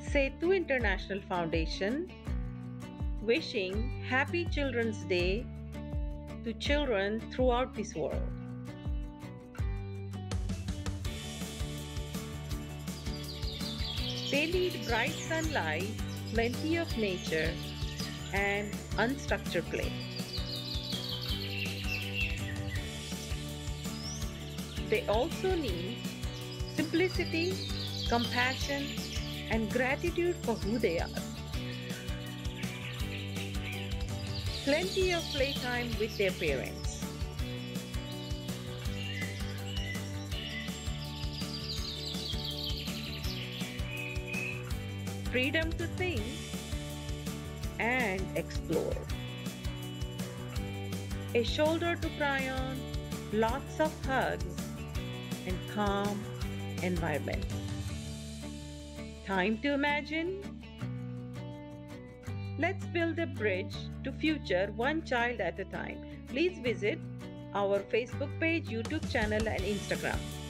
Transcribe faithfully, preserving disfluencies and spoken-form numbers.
Setu International Foundation wishing Happy Children's Day to children throughout this world. They need bright sunlight, plenty of nature, and unstructured play. They also need simplicity, compassion, and gratitude for who they are. Plenty of playtime with their parents. Freedom to think and explore. A shoulder to cry on, lots of hugs, and calm environment. Time to imagine? Let's build a bridge to future one child at a time. Please visit our Facebook page, YouTube channel, and Instagram.